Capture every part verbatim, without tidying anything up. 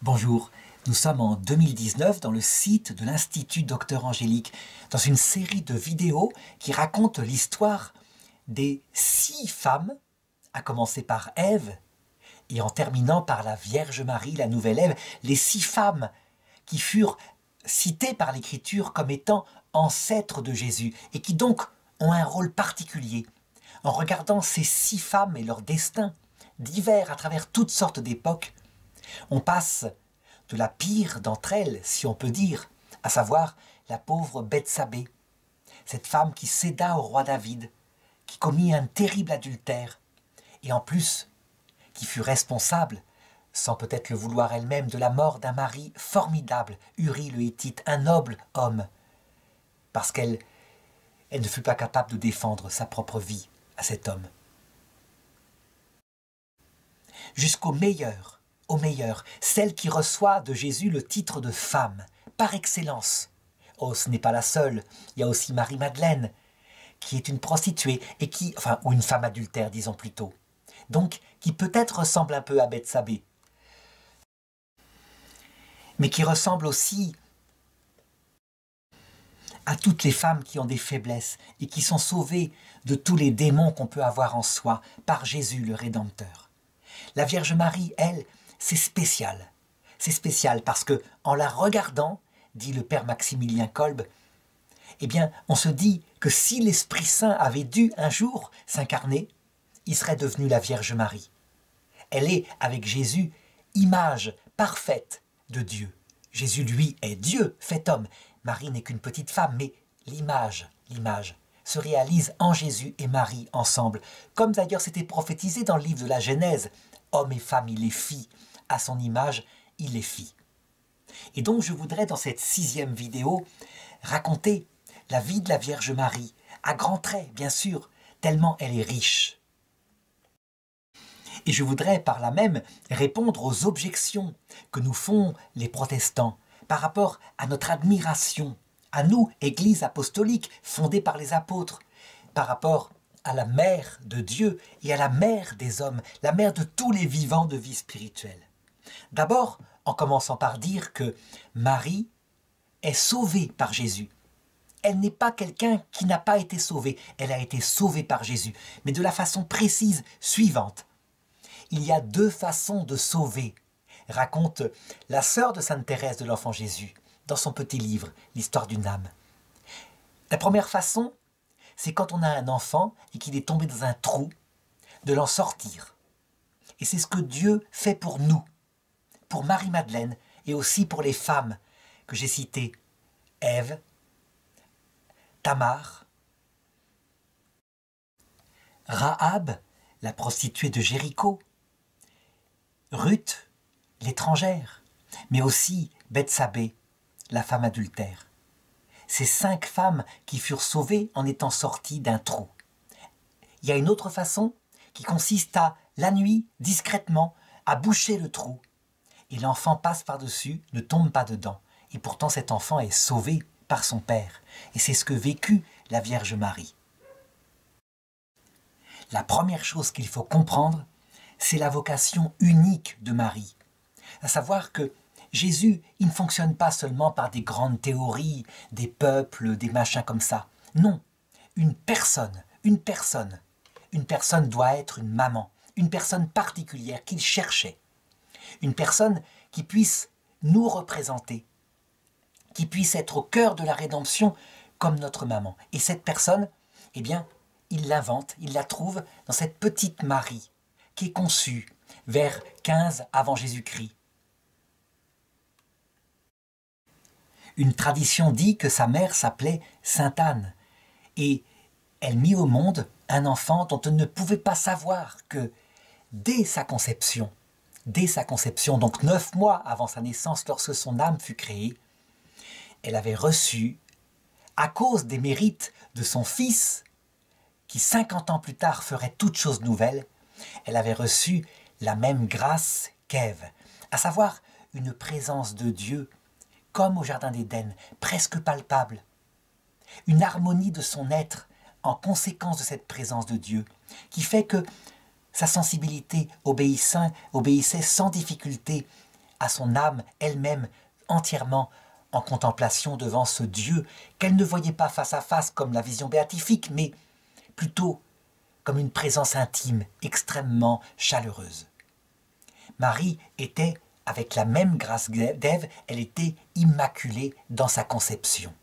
Bonjour, nous sommes en deux mille dix-neuf dans le site de l'Institut Docteur Angélique, dans une série de vidéos qui racontent l'histoire des six femmes, à commencer par Ève, et en terminant par la Vierge Marie, la nouvelle Ève, les six femmes qui furent citées par l'Écriture comme étant ancêtres de Jésus, et qui donc ont un rôle particulier. En regardant ces six femmes et leur destin, divers à travers toutes sortes d'époques, on passe de la pire d'entre elles, si on peut dire, à savoir la pauvre Bethsabée, cette femme qui céda au roi David, qui commit un terrible adultère, et en plus, qui fut responsable, sans peut-être le vouloir elle-même, de la mort d'un mari formidable, Uri le Hittite, un noble homme, parce qu'elle elle ne fut pas capable de défendre sa propre vie à cet homme. Jusqu'au meilleur, au meilleur, celle qui reçoit de Jésus le titre de femme, par excellence. Oh, ce n'est pas la seule, il y a aussi Marie-Madeleine, qui est une prostituée, et qui, enfin, ou une femme adultère, disons plutôt, donc qui peut-être ressemble un peu à Bethsabée, mais qui ressemble aussi à toutes les femmes qui ont des faiblesses et qui sont sauvées de tous les démons qu'on peut avoir en soi par Jésus le Rédempteur. La Vierge Marie, elle, c'est spécial. C'est spécial parce que, en la regardant, dit le père Maximilien Kolb, eh bien, on se dit que si l'Esprit Saint avait dû un jour s'incarner, il serait devenu la Vierge Marie. Elle est, avec Jésus, image parfaite de Dieu. Jésus, lui, est Dieu, fait homme. Marie n'est qu'une petite femme, mais l'image, l'image, se réalise en Jésus et Marie ensemble, comme d'ailleurs c'était prophétisé dans le livre de la Genèse. Homme et femme, il les fit, à son image, il les fit. Et donc je voudrais, dans cette sixième vidéo, raconter la vie de la Vierge Marie, à grands traits, bien sûr, tellement elle est riche. Et je voudrais par là même répondre aux objections que nous font les protestants par rapport à notre admiration, à nous, Église apostolique, fondée par les apôtres, par rapport à la mère de Dieu et à la mère des hommes, la mère de tous les vivants de vie spirituelle. D'abord, en commençant par dire que Marie est sauvée par Jésus. Elle n'est pas quelqu'un qui n'a pas été sauvé, elle a été sauvée par Jésus, mais de la façon précise suivante. Il y a deux façons de sauver, raconte la sœur de Sainte Thérèse de l'Enfant Jésus, dans son petit livre, L'histoire d'une âme. La première façon, c'est quand on a un enfant et qu'il est tombé dans un trou, de l'en sortir. Et c'est ce que Dieu fait pour nous, pour Marie-Madeleine et aussi pour les femmes que j'ai citées, Ève, Tamar, Rahab, la prostituée de Jéricho, Ruth, l'étrangère, mais aussi Bethsabée, la femme adultère. Ces cinq femmes qui furent sauvées en étant sorties d'un trou. Il y a une autre façon qui consiste à, la nuit, discrètement, à boucher le trou. Et l'enfant passe par-dessus, ne tombe pas dedans. Et pourtant cet enfant est sauvé par son Père. Et c'est ce que vécut la Vierge Marie. La première chose qu'il faut comprendre, c'est la vocation unique de Marie. À savoir que Jésus, il ne fonctionne pas seulement par des grandes théories, des peuples, des machins comme ça. Non, une personne, une personne, une personne doit être une maman, une personne particulière qu'il cherchait. Une personne qui puisse nous représenter, qui puisse être au cœur de la rédemption comme notre maman. Et cette personne, eh bien, il l'invente, il la trouve dans cette petite Marie qui est conçue vers quinze avant Jésus-Christ. Une tradition dit que sa mère s'appelait Sainte Anne et elle mit au monde un enfant dont on ne pouvait pas savoir que dès sa conception, dès sa conception, donc neuf mois avant sa naissance, lorsque son âme fut créée, elle avait reçu, à cause des mérites de son fils, qui cinquante ans plus tard ferait toute chose nouvelle, elle avait reçu la même grâce qu'Ève, à savoir une présence de Dieu, comme au Jardin d'Éden, presque palpable. Une harmonie de son être en conséquence de cette présence de Dieu, qui fait que sa sensibilité obéissait, obéissait sans difficulté à son âme elle-même entièrement en contemplation devant ce Dieu qu'elle ne voyait pas face à face comme la vision béatifique, mais plutôt comme une présence intime extrêmement chaleureuse. Marie était, avec la même grâce d'Ève, elle était immaculée dans sa conception.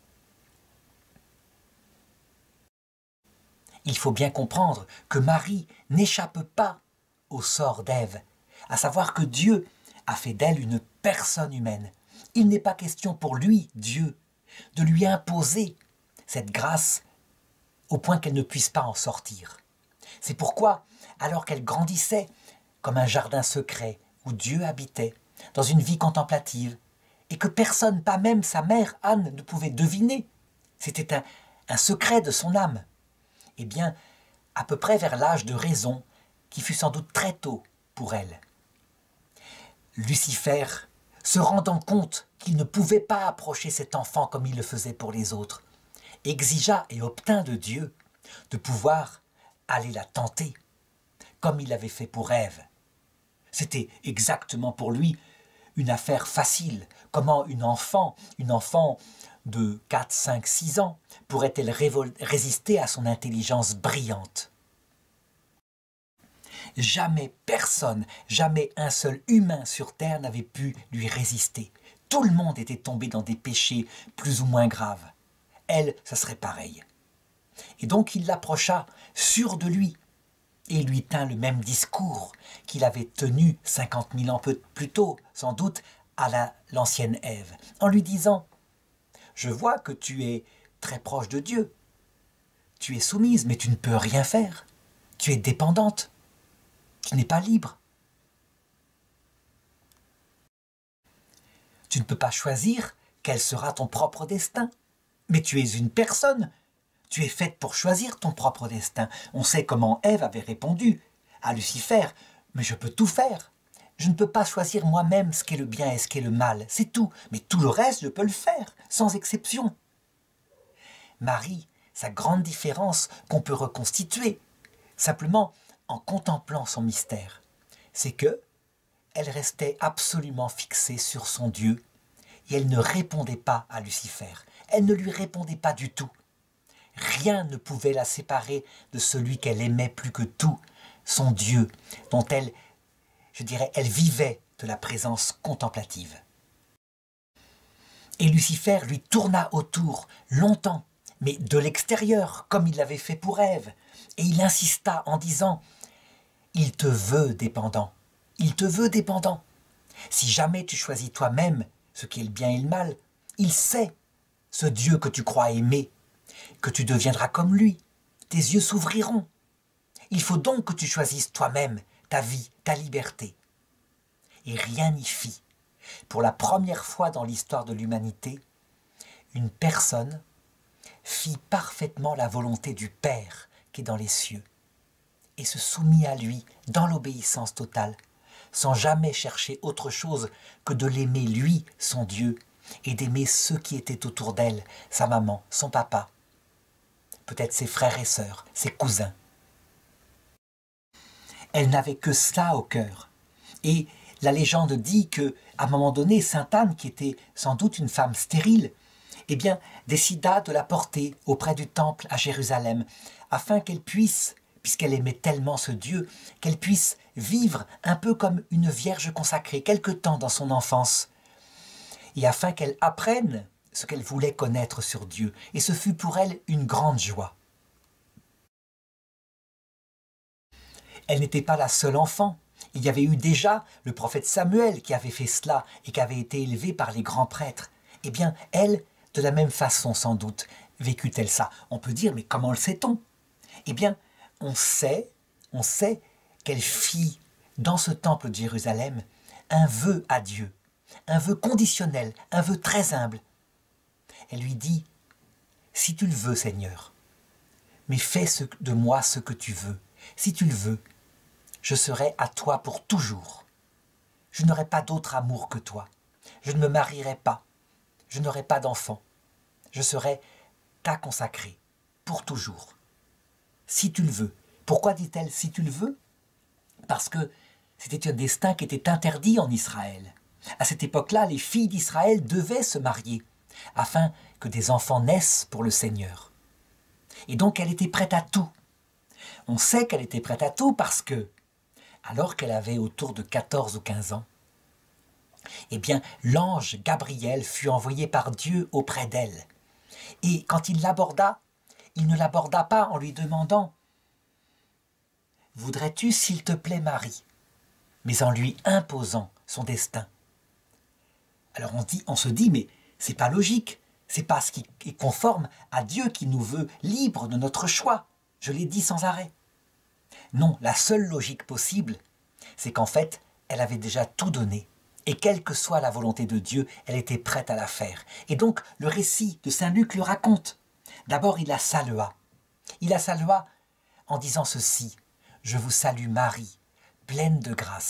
Il faut bien comprendre que Marie n'échappe pas au sort d'Ève, à savoir que Dieu a fait d'elle une personne humaine. Il n'est pas question pour lui, Dieu, de lui imposer cette grâce au point qu'elle ne puisse pas en sortir. C'est pourquoi, alors qu'elle grandissait comme un jardin secret où Dieu habitait, dans une vie contemplative, et que personne, pas même sa mère Anne, ne pouvait deviner, c'était un, un secret de son âme, eh bien, à peu près vers l'âge de raison, qui fut sans doute très tôt pour elle. Lucifer, se rendant compte qu'il ne pouvait pas approcher cet enfant comme il le faisait pour les autres, exigea et obtint de Dieu de pouvoir aller la tenter, comme il l'avait fait pour Ève. C'était exactement pour lui une affaire facile. Comment une enfant, une enfant de quatre, cinq, six ans, pourrait-elle résister à son intelligence brillante? Jamais personne, jamais un seul humain sur terre n'avait pu lui résister. Tout le monde était tombé dans des péchés plus ou moins graves. Elle, ça serait pareil. Et donc il l'approcha, sûr de lui, et lui tint le même discours qu'il avait tenu cinquante mille ans plus tôt, sans doute, à l'ancienne Ève, en lui disant « Je vois que tu es très proche de Dieu. Tu es soumise, mais tu ne peux rien faire. Tu es dépendante. Tu n'es pas libre. Tu ne peux pas choisir quel sera ton propre destin. Mais tu es une personne. Tu es faite pour choisir ton propre destin. » On sait comment Ève avait répondu à Lucifer. « Mais je peux tout faire. Je ne peux pas choisir moi-même ce qu'est le bien et ce qu'est le mal. C'est tout. Mais tout le reste, je peux le faire, sans exception. » Marie, sa grande différence qu'on peut reconstituer, simplement en contemplant son mystère, c'est que elle restait absolument fixée sur son Dieu et elle ne répondait pas à Lucifer. Elle ne lui répondait pas du tout. Rien ne pouvait la séparer de celui qu'elle aimait plus que tout, son Dieu, dont elle, je dirais, elle vivait de la présence contemplative. Et Lucifer lui tourna autour longtemps, mais de l'extérieur, comme il l'avait fait pour Ève, et il insista en disant « Il te veut dépendant, il te veut dépendant. Si jamais tu choisis toi-même ce qui est le bien et le mal, il sait, ce Dieu que tu crois aimer, que tu deviendras comme lui, tes yeux s'ouvriront. Il faut donc que tu choisisses toi-même ta vie, ta liberté. » Et rien n'y fit. Pour la première fois dans l'histoire de l'humanité, une personne fit parfaitement la volonté du Père qui est dans les cieux et se soumit à lui dans l'obéissance totale, sans jamais chercher autre chose que de l'aimer lui, son Dieu, et d'aimer ceux qui étaient autour d'elle, sa maman, son papa, peut-être ses frères et sœurs, ses cousins. Elle n'avait que cela au cœur. Et la légende dit que, à un moment donné, Sainte Anne, qui était sans doute une femme stérile, eh bien, décida de la porter auprès du temple à Jérusalem, afin qu'elle puisse, puisqu'elle aimait tellement ce Dieu, qu'elle puisse vivre un peu comme une vierge consacrée, quelque temps dans son enfance, et afin qu'elle apprenne ce qu'elle voulait connaître sur Dieu. Et ce fut pour elle une grande joie. Elle n'était pas la seule enfant. Il y avait eu déjà le prophète Samuel qui avait fait cela et qui avait été élevé par les grands prêtres. Eh bien, elle, de la même façon sans doute, vécut-elle ça. On peut dire, mais comment le sait-on? Eh bien, on sait, on sait qu'elle fit dans ce temple de Jérusalem un vœu à Dieu, un vœu conditionnel, un vœu très humble. Elle lui dit, « Si tu le veux, Seigneur, mais fais ce, de moi ce que tu veux. Si tu le veux, je serai à toi pour toujours. Je n'aurai pas d'autre amour que toi. Je ne me marierai pas. Je n'aurai pas d'enfant. Je serai ta consacrée pour toujours. Si tu le veux. » Pourquoi dit-elle « si tu le veux » Parce que c'était un destin qui était interdit en Israël. À cette époque-là, les filles d'Israël devaient se marier afin que des enfants naissent pour le Seigneur. Et donc elle était prête à tout. On sait qu'elle était prête à tout parce que, alors qu'elle avait autour de quatorze ou quinze ans, eh bien, l'ange Gabriel fut envoyé par Dieu auprès d'elle. Et quand il l'aborda, il ne l'aborda pas en lui demandant « Voudrais-tu, s'il te plaît, Marie ?» mais en lui imposant son destin. Alors on, dit, on se dit, mais c'est pas logique, c'est pas ce qui est conforme à Dieu qui nous veut libres de notre choix. Je l'ai dit sans arrêt. Non, la seule logique possible, c'est qu'en fait, elle avait déjà tout donné. Et quelle que soit la volonté de Dieu, elle était prête à la faire. Et donc, le récit de saint Luc le raconte. D'abord, il la salua. Il la salua en disant ceci, « Je vous salue Marie, pleine de grâce. »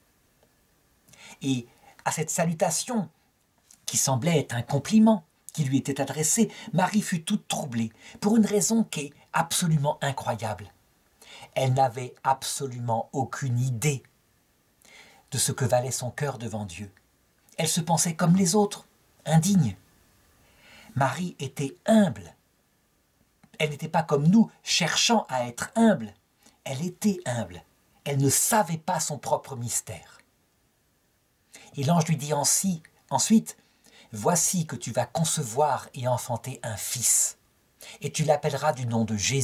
Et à cette salutation, qui semblait être un compliment qui lui était adressé, Marie fut toute troublée, pour une raison qui est absolument incroyable. Elle n'avait absolument aucune idée de ce que valait son cœur devant Dieu. Elle se pensait comme les autres, indigne. Marie était humble. Elle n'était pas comme nous, cherchant à être humble. Elle était humble. Elle ne savait pas son propre mystère. Et l'ange lui dit ainsi, ensuite, « Voici que tu vas concevoir et enfanter un fils, et tu l'appelleras du nom de Jésus. »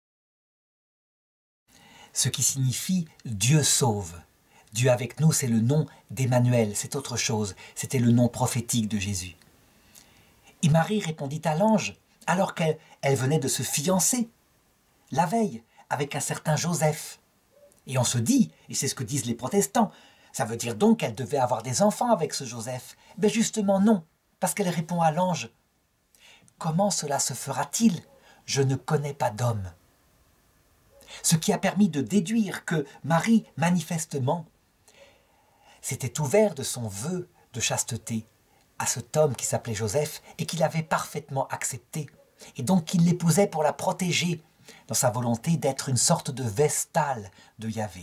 Ce qui signifie « Dieu sauve ». Dieu avec nous, c'est le nom d'Emmanuel, c'est autre chose, c'était le nom prophétique de Jésus. Et Marie répondit à l'ange, alors qu'elle elle venait de se fiancer, la veille, avec un certain Joseph. Et on se dit, et c'est ce que disent les protestants, ça veut dire donc qu'elle devait avoir des enfants avec ce Joseph. Ben justement non, parce qu'elle répond à l'ange, « Comment cela se fera-t-il? Je ne connais pas d'homme. » Ce qui a permis de déduire que Marie, manifestement, s'était ouvert de son vœu de chasteté à cet homme qui s'appelait Joseph et qu'il avait parfaitement accepté. Et donc qu'il l'épousait pour la protéger dans sa volonté d'être une sorte de vestale de Yahvé.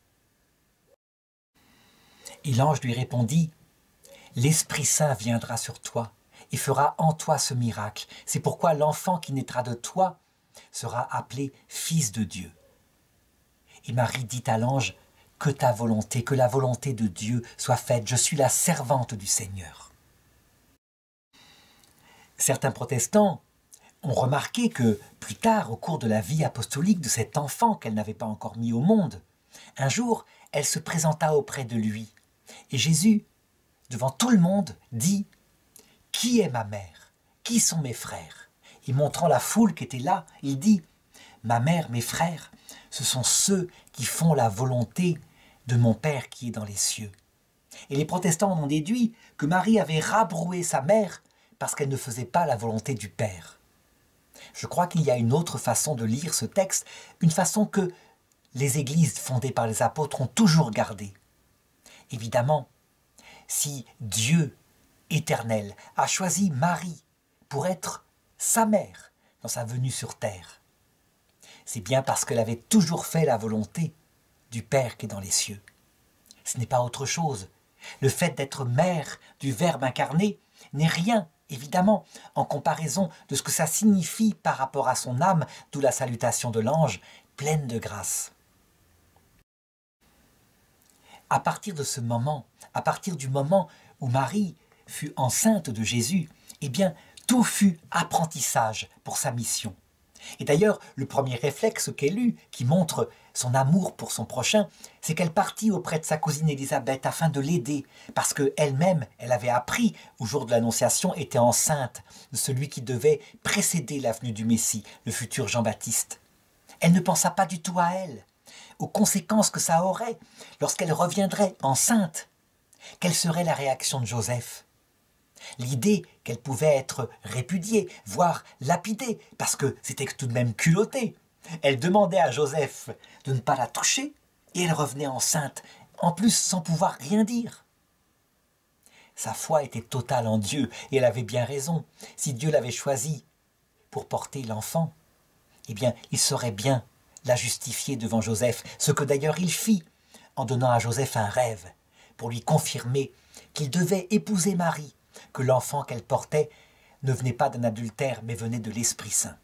Et l'ange lui répondit, « L'Esprit Saint viendra sur toi et fera en toi ce miracle. C'est pourquoi l'enfant qui naîtra de toi sera appelé Fils de Dieu. » Et Marie dit à l'ange, « Que ta volonté, que la volonté de Dieu soit faite. Je suis la servante du Seigneur. » Certains protestants ont remarqué que, plus tard, au cours de la vie apostolique de cet enfant qu'elle n'avait pas encore mis au monde, un jour, elle se présenta auprès de lui. Et Jésus, devant tout le monde, dit « Qui est ma mère? Qui sont mes frères ?» Et montrant la foule qui était là, il dit « Ma mère, mes frères, ce sont ceux qui font la volonté de mon Père qui est dans les cieux. » Et les protestants en ont déduit que Marie avait rabroué sa mère parce qu'elle ne faisait pas la volonté du Père. Je crois qu'il y a une autre façon de lire ce texte, une façon que les églises fondées par les apôtres ont toujours gardée. Évidemment, si Dieu éternel a choisi Marie pour être sa mère dans sa venue sur terre, c'est bien parce qu'elle avait toujours fait la volonté du Père qui est dans les cieux. Ce n'est pas autre chose. Le fait d'être mère du Verbe incarné n'est rien, évidemment, en comparaison de ce que ça signifie par rapport à son âme, d'où la salutation de l'ange, pleine de grâce. À partir de ce moment, à partir du moment où Marie fut enceinte de Jésus, eh bien, tout fut apprentissage pour sa mission. Et d'ailleurs, le premier réflexe qu'elle eut, qui montre son amour pour son prochain, c'est qu'elle partit auprès de sa cousine Élisabeth afin de l'aider, parce qu'elle-même, elle avait appris, au jour de l'Annonciation, était enceinte de celui qui devait précéder la venue du Messie, le futur Jean-Baptiste. Elle ne pensa pas du tout à elle, aux conséquences que ça aurait lorsqu'elle reviendrait enceinte. Quelle serait la réaction de Joseph? L'idée qu'elle pouvait être répudiée, voire lapidée, parce que c'était tout de même culotté. Elle demandait à Joseph de ne pas la toucher, et elle revenait enceinte, en plus sans pouvoir rien dire. Sa foi était totale en Dieu, et elle avait bien raison. Si Dieu l'avait choisie pour porter l'enfant, eh bien, il saurait bien la justifier devant Joseph, ce que d'ailleurs il fit, en donnant à Joseph un rêve, pour lui confirmer qu'il devait épouser Marie, que l'enfant qu'elle portait ne venait pas d'un adultère, mais venait de l'Esprit Saint.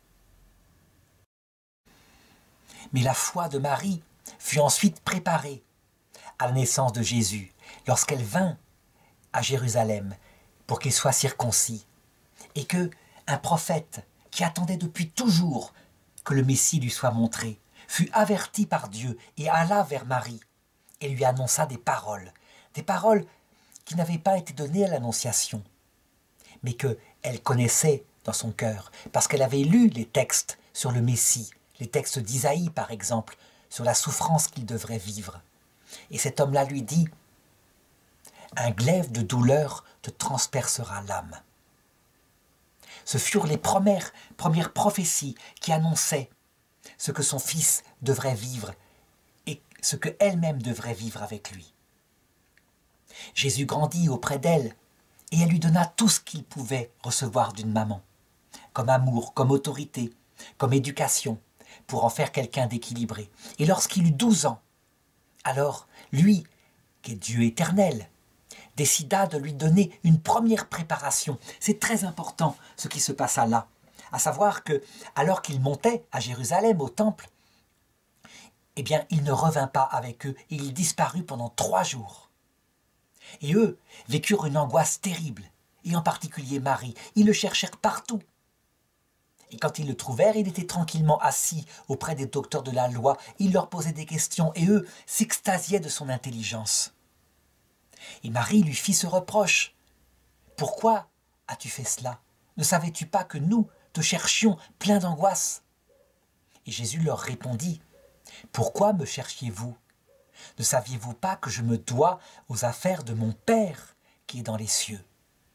Mais la foi de Marie fut ensuite préparée à la naissance de Jésus, lorsqu'elle vint à Jérusalem pour qu'il soit circoncis, et que un prophète qui attendait depuis toujours que le Messie lui soit montré, fut averti par Dieu et alla vers Marie et lui annonça des paroles, des paroles qui n'avaient pas été données à l'Annonciation, mais qu'elle connaissait dans son cœur, parce qu'elle avait lu les textes sur le Messie, les textes d'Isaïe par exemple, sur la souffrance qu'il devrait vivre. Et cet homme-là lui dit « Un glaive de douleur te transpercera l'âme ». Ce furent les premières, premières prophéties qui annonçaient ce que son fils devrait vivre et ce qu'elle-même devrait vivre avec lui. Jésus grandit auprès d'elle et elle lui donna tout ce qu'il pouvait recevoir d'une maman, comme amour, comme autorité, comme éducation, pour en faire quelqu'un d'équilibré. Et lorsqu'il eut douze ans, alors lui, qui est Dieu éternel, décida de lui donner une première préparation. C'est très important ce qui se passa là, à savoir que, alors qu'il montait à Jérusalem au temple, eh bien, il ne revint pas avec eux et il disparut pendant trois jours. Et eux vécurent une angoisse terrible, et en particulier Marie. Ils le cherchèrent partout. Et quand ils le trouvèrent, il était tranquillement assis auprès des docteurs de la loi. Il leur posait des questions et eux s'extasiaient de son intelligence. Et Marie lui fit ce reproche. « Pourquoi as-tu fait cela? Ne savais-tu pas que nous te cherchions plein d'angoisse ?» Et Jésus leur répondit, « Pourquoi me cherchiez-vous? Ne saviez-vous pas que je me dois aux affaires de mon Père qui est dans les cieux ?»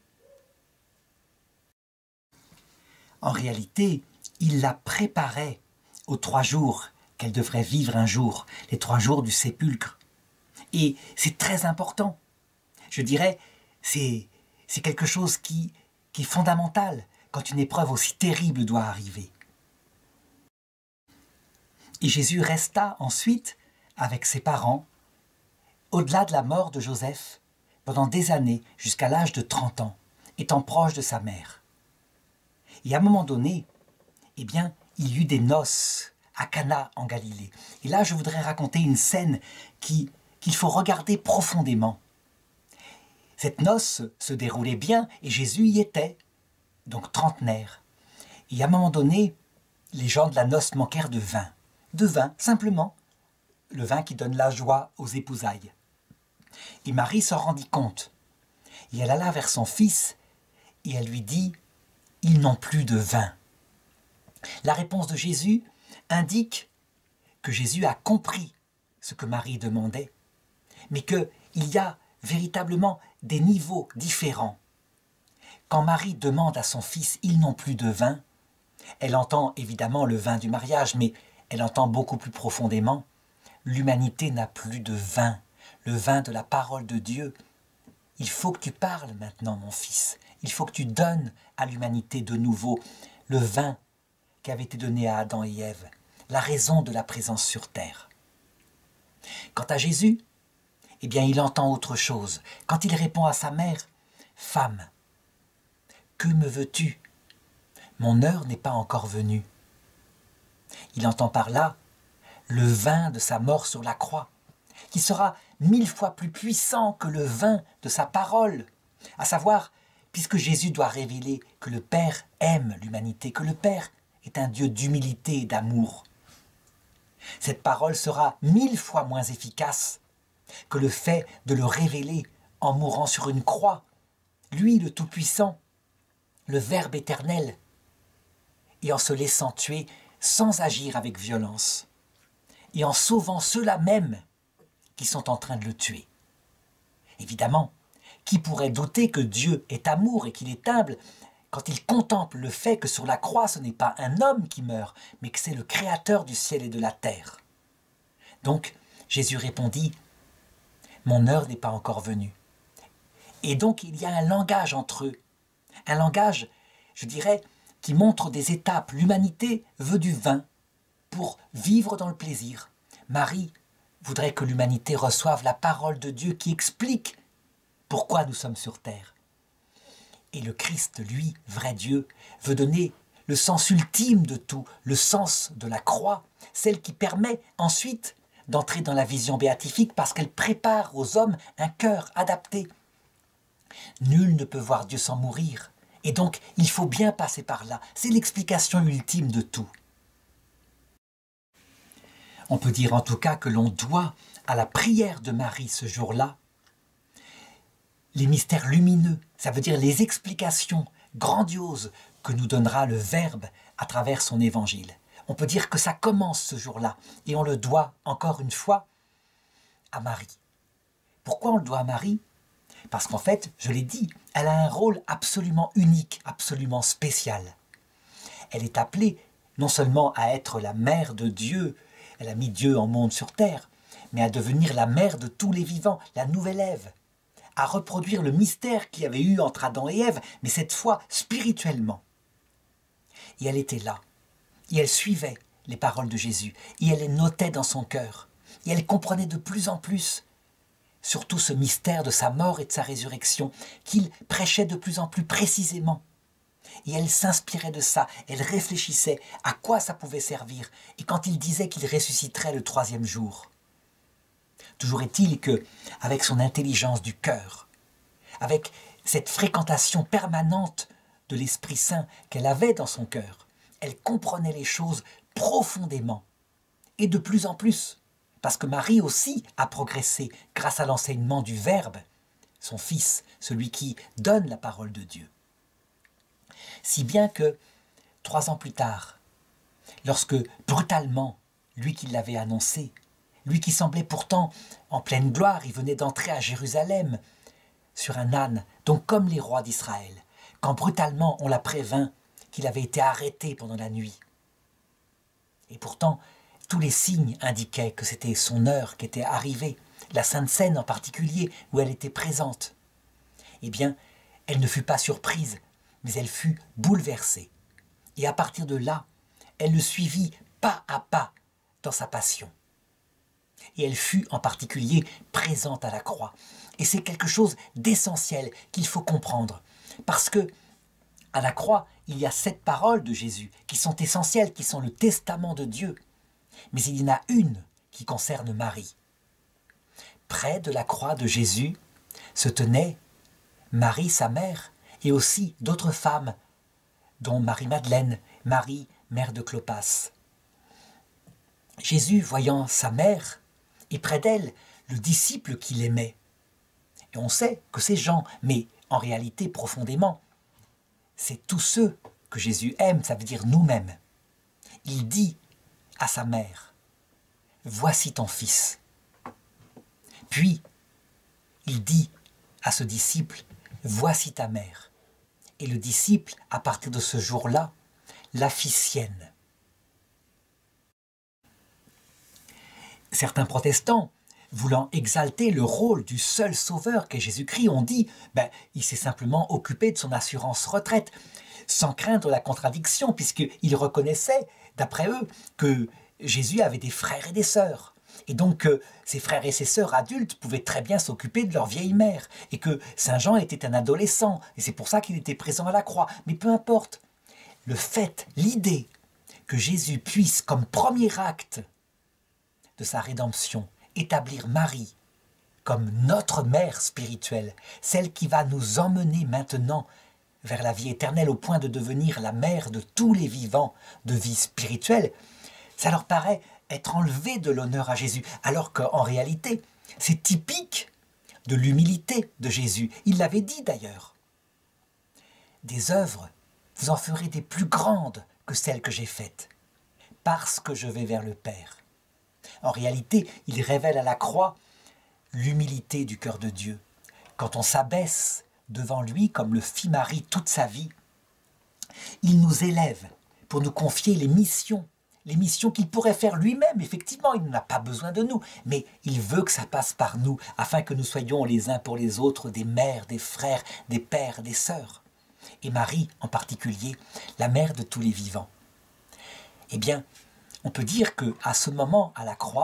En réalité, il la préparait aux trois jours qu'elle devrait vivre un jour, les trois jours du sépulcre. Et c'est très important. Je dirais, c'est c'est quelque chose qui, qui est fondamental quand une épreuve aussi terrible doit arriver. Et Jésus resta ensuite avec ses parents, au-delà de la mort de Joseph, pendant des années, jusqu'à l'âge de trente ans, étant proche de sa mère. Et à un moment donné, eh bien, il y eut des noces à Cana en Galilée. Et là, je voudrais raconter une scène qui, qu'il faut regarder profondément. Cette noce se déroulait bien et Jésus y était, donc trentenaire. Et à un moment donné, les gens de la noce manquèrent de vin. De vin, simplement. Le vin qui donne la joie aux épousailles. Et Marie s'en rendit compte. Et elle alla vers son fils et elle lui dit « Ils n'ont plus de vin ». La réponse de Jésus indique que Jésus a compris ce que Marie demandait, mais qu'il y a véritablement des niveaux différents. Quand Marie demande à son fils « Ils n'ont plus de vin », elle entend évidemment le vin du mariage, mais elle entend beaucoup plus profondément « L'humanité n'a plus de vin, le vin de la parole de Dieu. Il faut que tu parles maintenant, mon fils. Il faut que tu donnes à l'humanité de nouveau le vin qui avait été donné à Adam et Ève, la raison de la présence sur terre. » Quant à Jésus, eh bien, il entend autre chose. Quand il répond à sa mère, « Femme, que me veux-tu? Mon heure n'est pas encore venue. » Il entend par là le vin de sa mort sur la croix, qui sera mille fois plus puissant que le vin de sa parole, à savoir, puisque Jésus doit révéler que le Père aime l'humanité, que le Père est un Dieu d'humilité et d'amour. Cette parole sera mille fois moins efficace que le fait de le révéler en mourant sur une croix, lui le Tout-Puissant, le Verbe éternel, et en se laissant tuer sans agir avec violence, et en sauvant ceux-là même qui sont en train de le tuer. Évidemment, qui pourrait douter que Dieu est amour et qu'il est humble quand il contemple le fait que sur la croix, ce n'est pas un homme qui meurt, mais que c'est le Créateur du ciel et de la terre. Donc, Jésus répondit, « Mon heure n'est pas encore venue. » Et donc, il y a un langage entre eux, un langage, je dirais, qui montre des étapes. L'humanité veut du vin pour vivre dans le plaisir. Marie voudrait que l'humanité reçoive la parole de Dieu qui explique pourquoi nous sommes sur terre. Et le Christ, lui, vrai Dieu, veut donner le sens ultime de tout, le sens de la croix, celle qui permet ensuite d'entrer dans la vision béatifique parce qu'elle prépare aux hommes un cœur adapté. Nul ne peut voir Dieu sans mourir, et donc il faut bien passer par là. C'est l'explication ultime de tout. On peut dire en tout cas que l'on doit à la prière de Marie ce jour-là les mystères lumineux, ça veut dire les explications grandioses que nous donnera le Verbe à travers son évangile. On peut dire que ça commence ce jour-là et on le doit encore une fois à Marie. Pourquoi on le doit à Marie? Parce qu'en fait, je l'ai dit, elle a un rôle absolument unique, absolument spécial. Elle est appelée non seulement à être la mère de Dieu, elle a mis Dieu en monde sur terre, mais à devenir la mère de tous les vivants, la nouvelle Ève, à reproduire le mystère qu'il y avait eu entre Adam et Ève, mais cette fois spirituellement. Et elle était là, et elle suivait les paroles de Jésus, et elle les notait dans son cœur, et elle comprenait de plus en plus, surtout ce mystère de sa mort et de sa résurrection, qu'il prêchait de plus en plus précisément. Et elle s'inspirait de ça, elle réfléchissait à quoi ça pouvait servir, et quand il disait qu'il ressusciterait le troisième jour. Toujours est-il que, avec son intelligence du cœur, avec cette fréquentation permanente de l'Esprit Saint qu'elle avait dans son cœur, elle comprenait les choses profondément, et de plus en plus, parce que Marie aussi a progressé grâce à l'enseignement du Verbe, son Fils, celui qui donne la parole de Dieu. Si bien que, trois ans plus tard, lorsque brutalement, lui qui l'avait annoncé, lui qui semblait pourtant en pleine gloire, il venait d'entrer à Jérusalem sur un âne, donc comme les rois d'Israël, quand brutalement on l'a prévint qu'il avait été arrêté pendant la nuit. Et pourtant, tous les signes indiquaient que c'était son heure qui était arrivée, la Sainte Seine en particulier, où elle était présente. Eh bien, elle ne fut pas surprise, mais elle fut bouleversée. Et à partir de là, elle le suivit pas à pas dans sa passion. Et elle fut en particulier présente à la croix. Et c'est quelque chose d'essentiel qu'il faut comprendre. Parce que à la croix, il y a sept paroles de Jésus qui sont essentielles, qui sont le testament de Dieu. Mais il y en a une qui concerne Marie. Près de la croix de Jésus se tenait Marie, sa mère, et aussi d'autres femmes, dont Marie-Madeleine, Marie, mère de Clopas. Jésus, voyant sa mère, et près d'elle, le disciple qu'il aimait. Et on sait que c'est Jean, mais en réalité, profondément, c'est tous ceux que Jésus aime, ça veut dire nous-mêmes. Il dit à sa mère, « Voici ton fils ». Puis, il dit à ce disciple, « Voici ta mère ». Et le disciple, à partir de ce jour-là, la fit sienne. Certains protestants, voulant exalter le rôle du seul sauveur qu'est Jésus-Christ, ont dit ben, il s'est simplement occupé de son assurance retraite, sans craindre la contradiction, puisqu'ils reconnaissaient, d'après eux, que Jésus avait des frères et des sœurs. Et donc, euh, ses frères et ses sœurs adultes pouvaient très bien s'occuper de leur vieille mère, et que Saint Jean était un adolescent, et c'est pour ça qu'il était présent à la croix. Mais peu importe, le fait, l'idée que Jésus puisse, comme premier acte de sa rédemption, établir Marie comme notre mère spirituelle, celle qui va nous emmener maintenant vers la vie éternelle au point de devenir la mère de tous les vivants de vie spirituelle, ça leur paraît être enlevé de l'honneur à Jésus, alors qu'en réalité, c'est typique de l'humilité de Jésus. Il l'avait dit d'ailleurs. Des œuvres, vous en ferez des plus grandes que celles que j'ai faites, parce que je vais vers le Père. En réalité, il révèle à la croix l'humilité du cœur de Dieu. Quand on s'abaisse devant lui, comme le fit Marie toute sa vie, il nous élève pour nous confier les missions, les missions qu'il pourrait faire lui-même. Effectivement, il n'a pas besoin de nous, mais il veut que ça passe par nous, afin que nous soyons les uns pour les autres des mères, des frères, des pères, des sœurs. Et Marie, en particulier, la mère de tous les vivants. Eh bien, on peut dire qu'à ce moment, à la croix,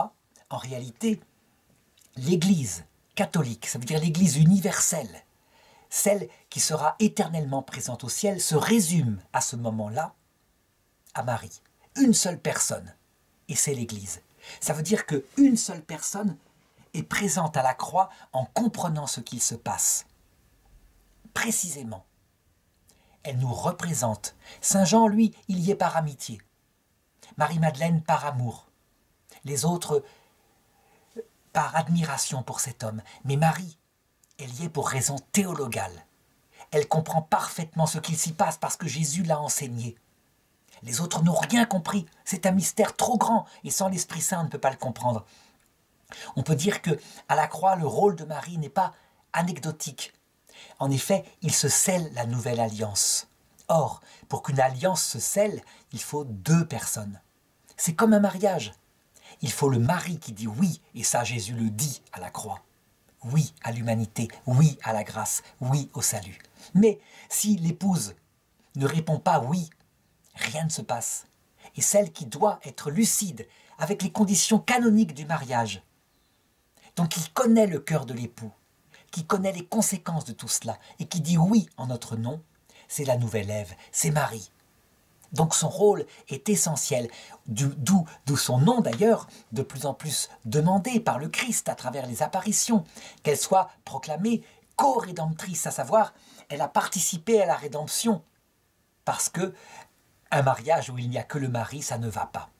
En réalité, l'Église catholique, ça veut dire l'Église universelle, celle qui sera éternellement présente au ciel, se résume à ce moment-là à Marie. Une seule personne, et c'est l'Église. Ça veut dire qu'une seule personne est présente à la croix en comprenant ce qu'il se passe. Précisément. Elle nous représente. Saint Jean, lui, il y est par amitié. Marie-Madeleine par amour. Les autres par admiration pour cet homme. Mais Marie, elle y est pour raison théologale. Elle comprend parfaitement ce qu'il s'y passe parce que Jésus l'a enseigné. Les autres n'ont rien compris. C'est un mystère trop grand et sans l'Esprit Saint, on ne peut pas le comprendre. On peut dire que à la croix, le rôle de Marie n'est pas anecdotique. En effet, il se scelle la nouvelle alliance. Or, pour qu'une alliance se scelle, il faut deux personnes. C'est comme un mariage. Il faut le mari qui dit oui, et ça Jésus le dit à la croix. Oui à l'humanité, oui à la grâce, oui au salut. Mais si l'épouse ne répond pas oui, rien ne se passe. Et celle qui doit être lucide avec les conditions canoniques du mariage, donc qui connaît le cœur de l'époux, qui connaît les conséquences de tout cela et qui dit oui en notre nom, c'est la nouvelle Ève, c'est Marie. Donc son rôle est essentiel, d'où son nom d'ailleurs, de plus en plus demandé par le Christ à travers les apparitions, qu'elle soit proclamée co-rédemptrice, à savoir, elle a participé à la rédemption, parce que un mariage où il n'y a que le mari, ça ne va pas.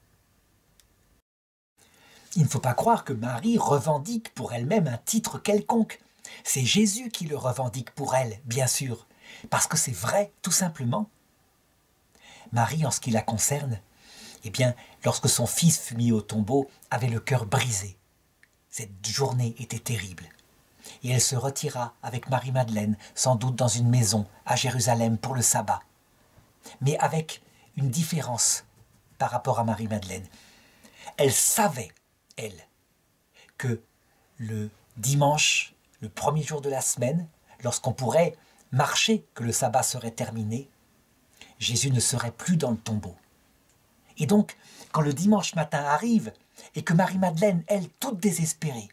Il ne faut pas croire que Marie revendique pour elle-même un titre quelconque. C'est Jésus qui le revendique pour elle, bien sûr, parce que c'est vrai, tout simplement. Marie, en ce qui la concerne, eh bien, lorsque son fils fut mis au tombeau, avait le cœur brisé. Cette journée était terrible. Et elle se retira avec Marie-Madeleine, sans doute dans une maison à Jérusalem pour le sabbat. Mais avec une différence par rapport à Marie-Madeleine. Elle savait, elle, que le dimanche, le premier jour de la semaine, lorsqu'on pourrait marcher, que le sabbat serait terminé, Jésus ne serait plus dans le tombeau. Et donc, quand le dimanche matin arrive, et que Marie-Madeleine, elle, toute désespérée,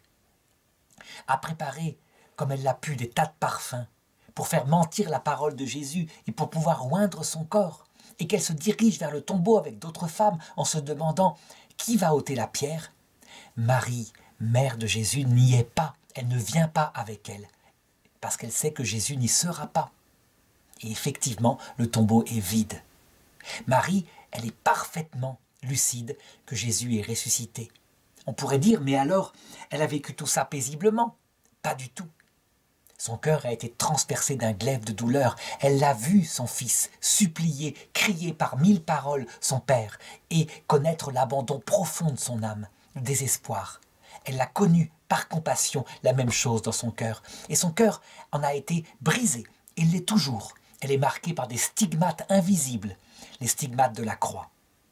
a préparé, comme elle l'a pu, des tas de parfums, pour faire mentir la parole de Jésus et pour pouvoir oindre son corps, et qu'elle se dirige vers le tombeau avec d'autres femmes en se demandant qui va ôter la pierre, Marie, mère de Jésus, n'y est pas, elle ne vient pas avec elle, parce qu'elle sait que Jésus n'y sera pas. Et effectivement, le tombeau est vide. Marie, elle est parfaitement lucide que Jésus est ressuscité. On pourrait dire, mais alors, elle a vécu tout ça paisiblement? Pas du tout. Son cœur a été transpercé d'un glaive de douleur. Elle l'a vu, son fils, supplier, crier par mille paroles son père et connaître l'abandon profond de son âme, le désespoir. Elle l'a connu par compassion, la même chose dans son cœur. Et son cœur en a été brisé. Il l'est toujours. Elle est marquée par des stigmates invisibles, les stigmates de la croix.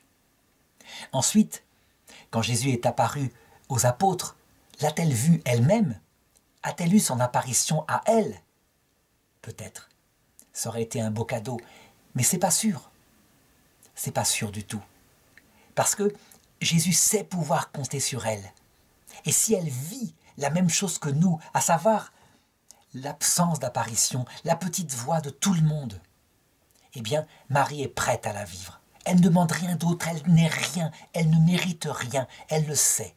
Ensuite, quand Jésus est apparu aux apôtres, l'a-t-elle vu elle-même? A-t-elle eu son apparition à elle? Peut-être. Ça aurait été un beau cadeau, mais c'est pas sûr. C'est pas sûr du tout. Parce que Jésus sait pouvoir compter sur elle. Et si elle vit la même chose que nous, à savoir l'absence d'apparition, la petite voix de tout le monde, eh bien, Marie est prête à la vivre. Elle ne demande rien d'autre, elle n'est rien, elle ne mérite rien, elle le sait.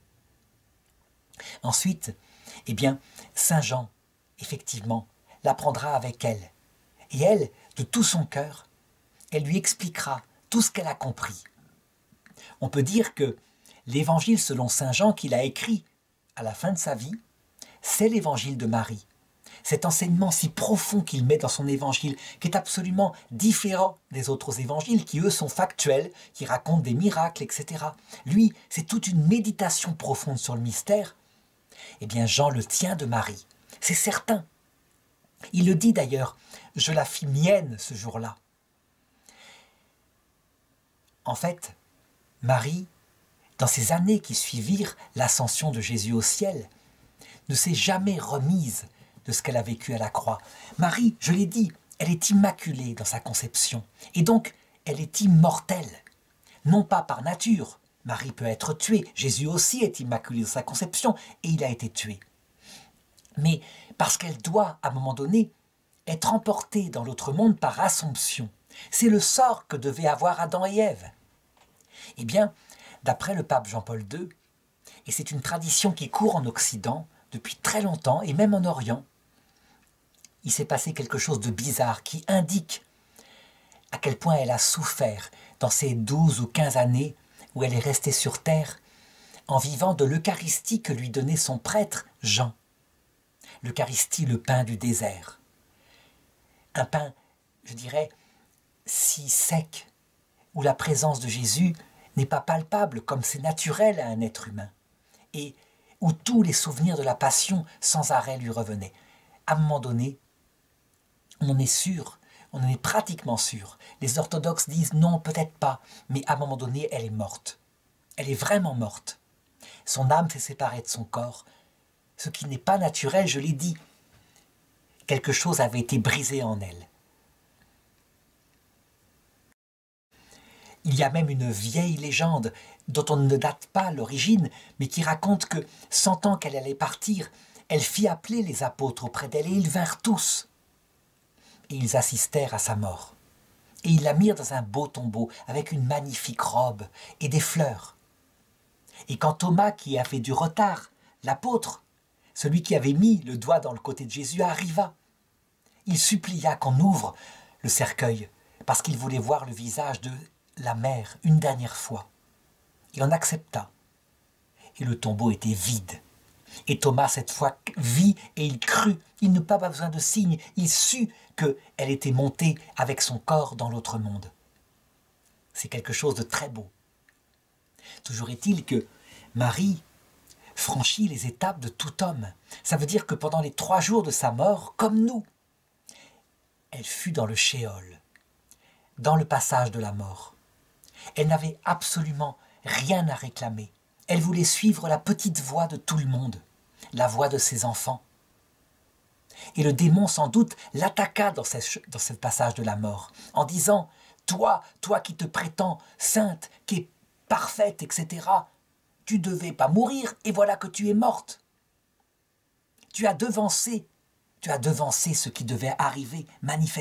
Ensuite, eh bien, Saint Jean, effectivement, la prendra avec elle. Et elle, de tout son cœur, elle lui expliquera tout ce qu'elle a compris. On peut dire que l'évangile selon Saint Jean qu'il a écrit à la fin de sa vie, c'est l'évangile de Marie. Cet enseignement si profond qu'il met dans son évangile, qui est absolument différent des autres évangiles, qui eux sont factuels, qui racontent des miracles, et cetera. Lui, c'est toute une méditation profonde sur le mystère. Eh bien, Jean le tient de Marie, c'est certain. Il le dit d'ailleurs, je la fis mienne ce jour-là. En fait, Marie, dans ces années qui suivirent l'ascension de Jésus au ciel, ne s'est jamais remise de ce qu'elle a vécu à la croix. Marie, je l'ai dit, elle est immaculée dans sa conception, et donc elle est immortelle, non pas par nature, Marie peut être tuée. Jésus aussi est immaculé dans sa conception et il a été tué. Mais parce qu'elle doit, à un moment donné, être emportée dans l'autre monde par Assomption. C'est le sort que devaient avoir Adam et Ève. Eh bien, d'après le pape Jean-Paul deux, et c'est une tradition qui court en Occident depuis très longtemps et même en Orient, il s'est passé quelque chose de bizarre qui indique à quel point elle a souffert dans ces douze ou quinze années où elle est restée sur terre en vivant de l'Eucharistie que lui donnait son prêtre Jean. L'Eucharistie, le pain du désert. Un pain, je dirais, si sec, où la présence de Jésus n'est pas palpable comme c'est naturel à un être humain, et où tous les souvenirs de la passion sans arrêt lui revenaient. À un moment donné, on en est sûr, on en est pratiquement sûr. Les orthodoxes disent non, peut-être pas, mais à un moment donné, elle est morte. Elle est vraiment morte. Son âme s'est séparée de son corps, ce qui n'est pas naturel, je l'ai dit. Quelque chose avait été brisé en elle. Il y a même une vieille légende dont on ne date pas l'origine, mais qui raconte que, sentant qu'elle allait partir, elle fit appeler les apôtres auprès d'elle et ils vinrent tous. Et ils assistèrent à sa mort. Et ils la mirent dans un beau tombeau avec une magnifique robe et des fleurs. Et quand Thomas, qui avait du retard, l'apôtre, celui qui avait mis le doigt dans le côté de Jésus, arriva, il supplia qu'on ouvre le cercueil parce qu'il voulait voir le visage de la mère une dernière fois. Il en accepta. Et le tombeau était vide. Et Thomas, cette fois, vit et il crut. Il n'eut pas besoin de signe. Il sut qu'elle était montée avec son corps dans l'autre monde. C'est quelque chose de très beau. Toujours est-il que Marie franchit les étapes de tout homme. Ça veut dire que pendant les trois jours de sa mort, comme nous, elle fut dans le shéol, dans le passage de la mort. Elle n'avait absolument rien à réclamer. Elle voulait suivre la petite voix de tout le monde, la voix de ses enfants. Et le démon, sans doute, l'attaqua dans ce, dans ce passage de la mort, en disant « Toi, toi qui te prétends sainte, qui es parfaite, et cetera, tu devais pas mourir et voilà que tu es morte. Tu as devancé, tu as devancé ce qui devait arriver, manifestement. »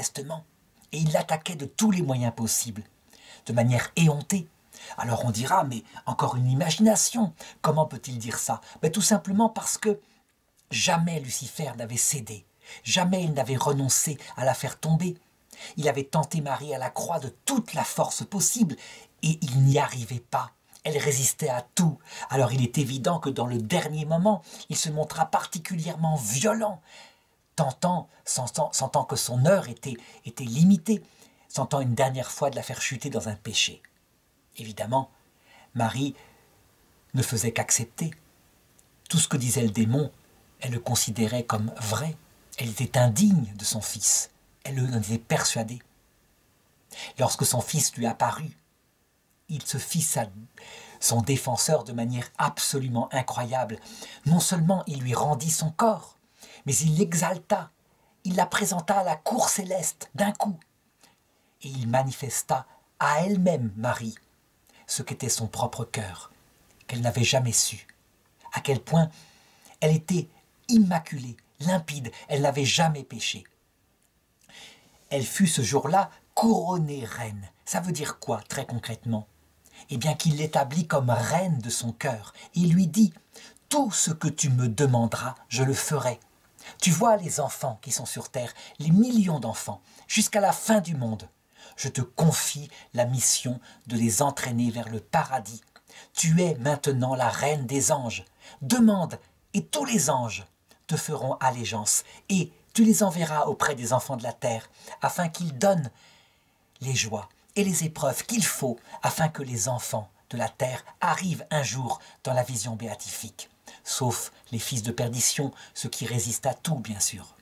Et il l'attaquait de tous les moyens possibles, de manière éhontée. Alors on dira, mais encore une imagination, comment peut-il dire ça? Ben, tout simplement parce que jamais Lucifer n'avait cédé, jamais il n'avait renoncé à la faire tomber. Il avait tenté Marie à la croix de toute la force possible et il n'y arrivait pas. Elle résistait à tout. Alors il est évident que dans le dernier moment, il se montra particulièrement violent, tentant, sentant, sentant que son heure était, était limitée, sentant une dernière fois de la faire chuter dans un péché. Évidemment, Marie ne faisait qu'accepter. Tout ce que disait le démon, elle le considérait comme vrai. Elle était indigne de son fils. Elle en était persuadée. Lorsque son fils lui apparut, il se fit sa, son défenseur de manière absolument incroyable. Non seulement il lui rendit son corps, mais il l'exalta. Il la présenta à la cour céleste d'un coup. Et il manifesta à elle-même, Marie, ce qu'était son propre cœur, qu'elle n'avait jamais su. À quel point elle était immaculée, limpide, elle n'avait jamais péché. Elle fut ce jour-là couronnée reine. Ça veut dire quoi, très concrètement? Eh bien qu'il l'établit comme reine de son cœur. Il lui dit « Tout ce que tu me demanderas, je le ferai. » Tu vois les enfants qui sont sur terre, les millions d'enfants, jusqu'à la fin du monde. Je te confie la mission de les entraîner vers le paradis. Tu es maintenant la reine des anges. Demande, et tous les anges te feront allégeance, et tu les enverras auprès des enfants de la terre, afin qu'ils donnent les joies et les épreuves qu'il faut, afin que les enfants de la terre arrivent un jour dans la vision béatifique. Sauf les fils de perdition, ceux qui résistent à tout, bien sûr.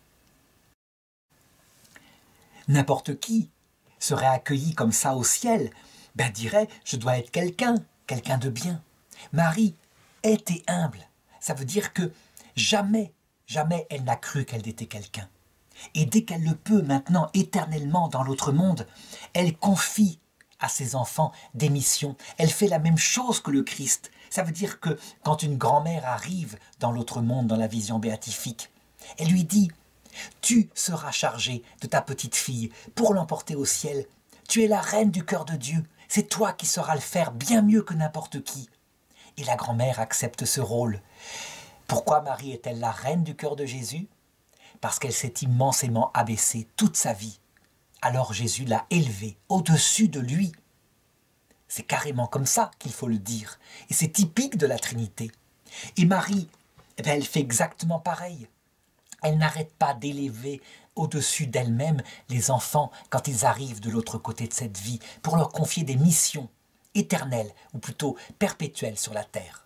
N'importe qui serait accueilli comme ça au ciel, ben dirait « je dois être quelqu'un, quelqu'un de bien ». Marie était humble, ça veut dire que jamais, jamais elle n'a cru qu'elle était quelqu'un. Et dès qu'elle le peut maintenant, éternellement dans l'autre monde, elle confie à ses enfants des missions. Elle fait la même chose que le Christ. Ça veut dire que quand une grand-mère arrive dans l'autre monde, dans la vision béatifique, elle lui dit « Tu seras chargée de ta petite fille pour l'emporter au ciel. Tu es la reine du cœur de Dieu. C'est toi qui sauras le faire bien mieux que n'importe qui. » Et la grand-mère accepte ce rôle. Pourquoi Marie est-elle la reine du cœur de Jésus? Parce qu'elle s'est immensément abaissée toute sa vie. Alors Jésus l'a élevée au-dessus de lui. C'est carrément comme ça qu'il faut le dire. Et c'est typique de la Trinité. Et Marie, eh bien, elle fait exactement pareil. Elle n'arrête pas d'élever au-dessus d'elle-même les enfants quand ils arrivent de l'autre côté de cette vie pour leur confier des missions éternelles ou plutôt perpétuelles sur la terre.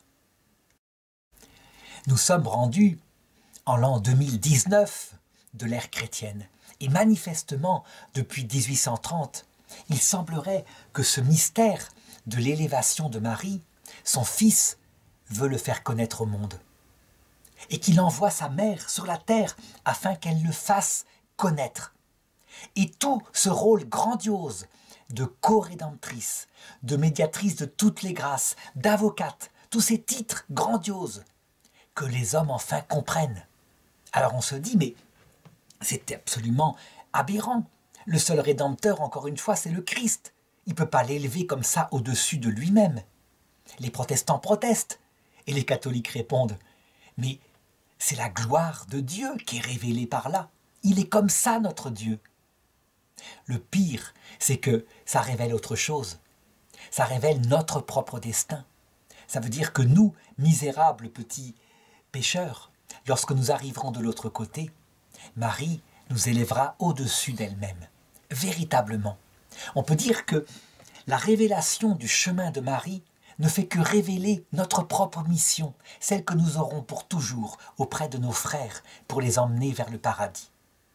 Nous sommes rendus en l'an deux mille dix-neuf de l'ère chrétienne et manifestement depuis dix-huit cent trente, il semblerait que ce mystère de l'élévation de Marie, son fils veut le faire connaître au monde et qu'il envoie sa mère sur la terre afin qu'elle le fasse connaître. Et tout ce rôle grandiose de co-rédemptrice, de médiatrice de toutes les grâces, d'avocate, tous ces titres grandioses que les hommes enfin comprennent. Alors on se dit, mais c'est absolument aberrant. Le seul rédempteur, encore une fois, c'est le Christ. Il ne peut pas l'élever comme ça au-dessus de lui-même. Les protestants protestent et les catholiques répondent, mais c'est la gloire de Dieu qui est révélée par là. Il est comme ça, notre Dieu. Le pire, c'est que ça révèle autre chose. Ça révèle notre propre destin. Ça veut dire que nous, misérables petits pécheurs, lorsque nous arriverons de l'autre côté, Marie nous élèvera au-dessus d'elle-même, véritablement. On peut dire que la révélation du chemin de Marie ne fait que révéler notre propre mission, celle que nous aurons pour toujours auprès de nos frères, pour les emmener vers le paradis.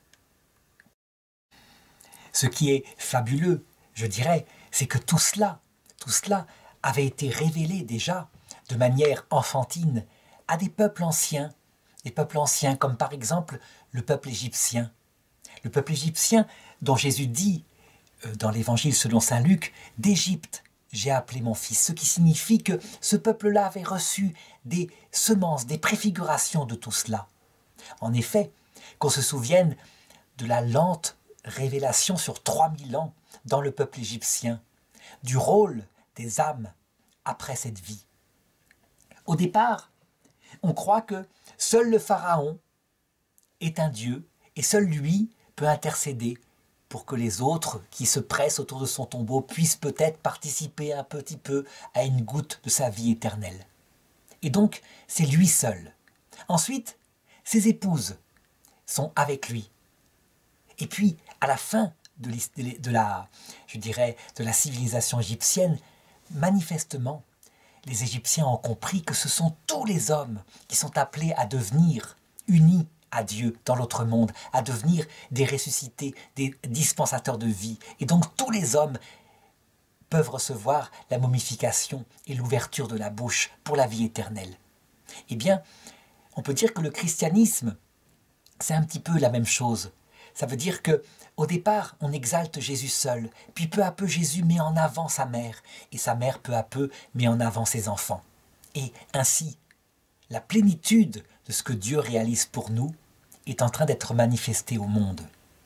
Ce qui est fabuleux, je dirais, c'est que tout cela, tout cela avait été révélé déjà de manière enfantine à des peuples anciens, des peuples anciens comme par exemple le peuple égyptien. Le peuple égyptien dont Jésus dit euh, dans l'évangile selon saint Luc, « d'Égypte j'ai appelé mon fils », ce qui signifie que ce peuple-là avait reçu des semences, des préfigurations de tout cela. En effet, qu'on se souvienne de la lente révélation sur trois mille ans dans le peuple égyptien, du rôle des âmes après cette vie. Au départ, on croit que seul le Pharaon est un dieu et seul lui peut intercéder pour que les autres qui se pressent autour de son tombeau puissent peut-être participer un petit peu à une goutte de sa vie éternelle. Et donc, c'est lui seul. Ensuite, ses épouses sont avec lui. Et puis, à la fin de, de, la, je dirais, de la civilisation égyptienne, manifestement, les Égyptiens ont compris que ce sont tous les hommes qui sont appelés à devenir unis à Dieu dans l'autre monde, à devenir des ressuscités, des dispensateurs de vie. Et donc tous les hommes peuvent recevoir la momification et l'ouverture de la bouche pour la vie éternelle. Eh bien, on peut dire que le christianisme, c'est un petit peu la même chose. Ça veut dire que au départ, on exalte Jésus seul, puis peu à peu Jésus met en avant sa mère, et sa mère peu à peu met en avant ses enfants. Et ainsi, la plénitude de ce que Dieu réalise pour nous est en train d'être manifestée au monde.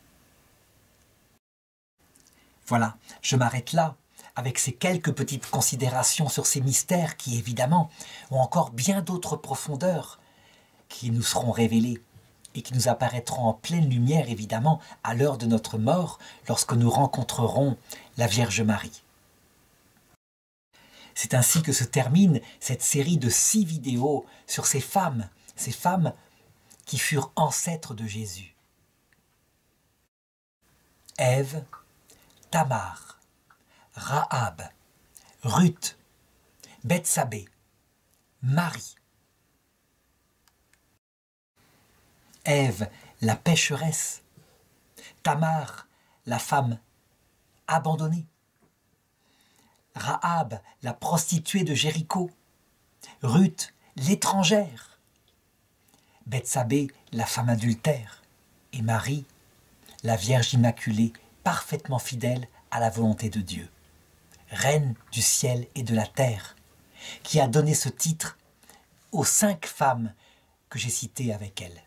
Voilà, je m'arrête là, avec ces quelques petites considérations sur ces mystères qui, évidemment, ont encore bien d'autres profondeurs qui nous seront révélées et qui nous apparaîtront en pleine lumière, évidemment, à l'heure de notre mort, lorsque nous rencontrerons la Vierge Marie. C'est ainsi que se termine cette série de six vidéos sur ces femmes, ces femmes qui furent ancêtres de Jésus. Ève, Tamar, Rahab, Ruth, Bethsabée, Marie. Ève, la pécheresse. Tamar, la femme abandonnée. Rahab, la prostituée de Jéricho. Ruth, l'étrangère. Bethsabée, la femme adultère. Et Marie, la Vierge Immaculée, parfaitement fidèle à la volonté de Dieu. reine du ciel et de la terre, qui a donné ce titre aux cinq femmes que j'ai citées avec elle,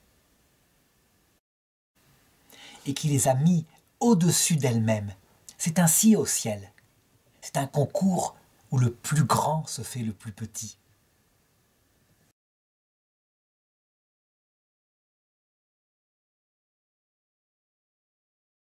et qui les a mis au-dessus d'elle-même. C'est ainsi au ciel. C'est un concours où le plus grand se fait le plus petit.